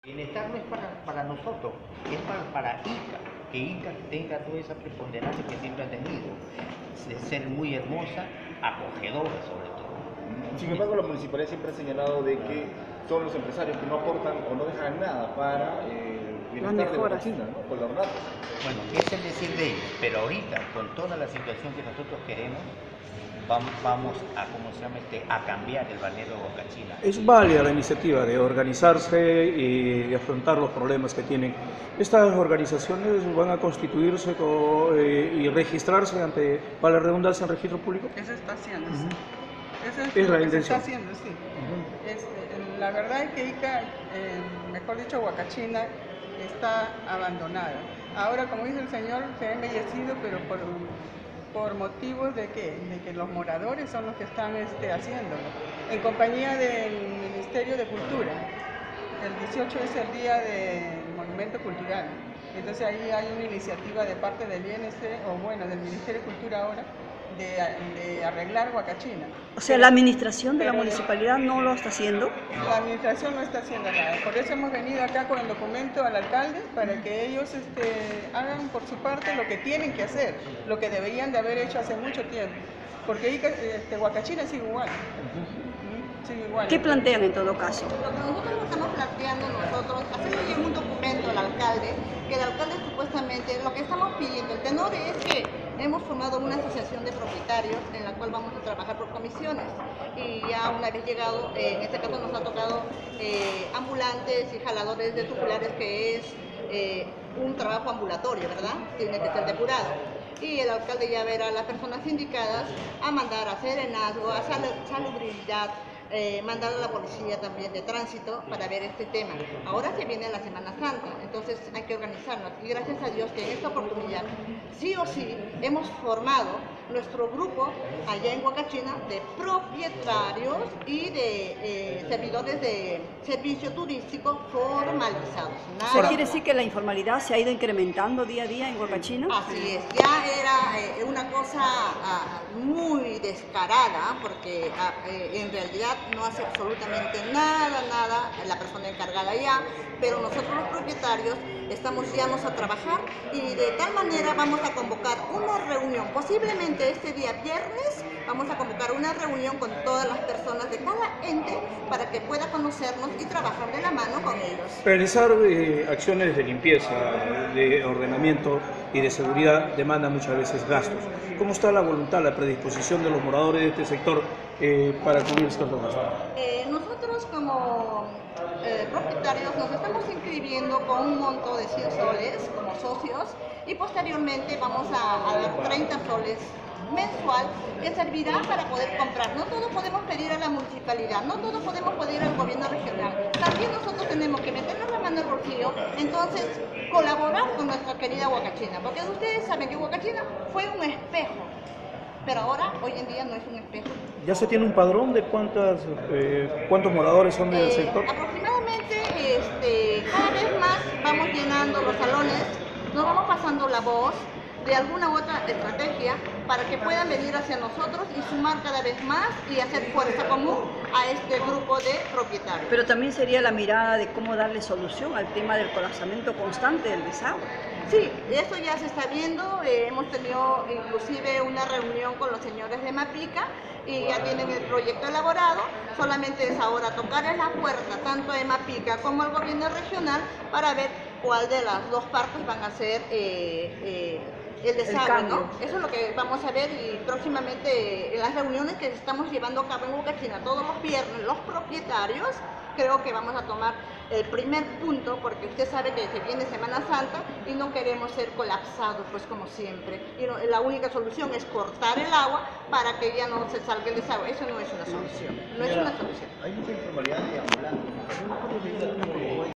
Bienestar no es para nosotros, es para Ica, que Ica tenga toda esa preponderancia que siempre ha tenido, de ser muy hermosa, acogedora sobre todo. Sin embargo, la municipalidad siempre ha señalado de que son los empresarios que no aportan o no dejan nada para el bienestar de Huacachina, ¿no? Con los datos. Bueno, es el decir de ellos, pero ahorita, con toda la situación que nosotros queremos, vamos a cambiar el balneario de Huacachina. Es válida la iniciativa de organizarse y de afrontar los problemas que tienen. Estas organizaciones van a constituirse y registrarse ante, para la redundancia, en registro público. Eso está haciendo, sí. Eso Es la lo que intención. se está haciendo, sí. La verdad es que Ica, mejor dicho, Huacachina, está abandonada. Ahora, como dice el señor, se ha embellecido, pero por motivos de que los moradores son los que están haciéndolo, en compañía del Ministerio de Cultura. El 18 es el día del Monumento Cultural. Entonces ahí hay una iniciativa de parte del INC, o bueno, del Ministerio de Cultura ahora, de arreglar Huacachina. O sea, la administración de la municipalidad no lo está haciendo. La administración no está haciendo nada. Por eso hemos venido acá con el documento al alcalde para que ellos hagan por su parte lo que tienen que hacer, lo que deberían de haber hecho hace mucho tiempo. Porque Huacachina sigue igual. Sigue igual. ¿Qué plantean en todo caso? Lo que nosotros estamos planteando hacerle llegar un documento al alcalde, que el alcalde supuestamente, lo que estamos pidiendo, el tenor es que hemos formado una asociación de propietarios en la cual vamos a trabajar por comisiones y ya una vez llegado, en este caso nos ha tocado ambulantes y jaladores de tubulares, que es un trabajo ambulatorio, ¿verdad? Tiene que ser depurado. Y el alcalde ya verá a las personas indicadas a mandar a serenazgo, a salubridad, mandar a la policía también de tránsito para ver este tema. Ahora se viene la Semana Santa, entonces hay que organizarnos y gracias a Dios que en esta oportunidad sí o sí hemos formado nuestro grupo allá en Huacachina de propietarios y de servidores de servicio turístico formalizados. O sea, ¿quiere decir que la informalidad se ha ido incrementando día a día en Huacachina? Así es, ya era una cosa muy descarada, porque en realidad no hace absolutamente nada la persona encargada ya, pero nosotros los propietarios ya vamos a trabajar y de tal manera vamos a convocar una reunión, posiblemente este día viernes, vamos a convocar una reunión con todas las personas de cada ente para que pueda conocernos y trabajar de la mano con ellos. Realizar acciones de limpieza, de ordenamiento y de seguridad demanda muchas veces gastos. ¿Cómo está la voluntad, la predisposición de los moradores de este sector para cubrir estos gastos? Nosotros como propietarios nos estamos inscribiendo con un monto de 100 soles como socios y posteriormente vamos a dar 30 soles mensual que servirá para poder comprar. No todo podemos pedir a la municipalidad, no todo podemos pedir al gobierno regional. También nosotros tenemos que meternos la mano en el bolsillo, entonces colaborar con nuestra querida Huacachina, porque ustedes saben que Huacachina fue un espejo, pero ahora, hoy en día, no es un espejo. ¿Ya se tiene un padrón de cuántos moradores son del sector? Aproximadamente, cada vez más vamos llenando los salones, nos vamos pasando la voz de alguna u otra estrategia para que puedan venir hacia nosotros y sumar cada vez más y hacer fuerza común a este grupo de propietarios. Pero también sería la mirada de cómo darle solución al tema del colapsamiento constante del desagüe. Sí, eso ya se está viendo, hemos tenido inclusive una reunión con los señores de Mapica y ya tienen el proyecto elaborado, solamente es ahora tocarles la puerta tanto a Mapica como al gobierno regional para ver cuál de las dos partes van a ser el desagüe, ¿no? Eso es lo que vamos a ver y próximamente en las reuniones que estamos llevando a cabo en Huacachina todos los viernes, los propietarios, creo que vamos a tomar el primer punto porque usted sabe que se viene Semana Santa y no queremos ser colapsados pues como siempre y la única solución es cortar el agua para que ya no se salga el desagüe. Eso no es una solución, no es una solución. Hay mucha informalidad de ambulantes.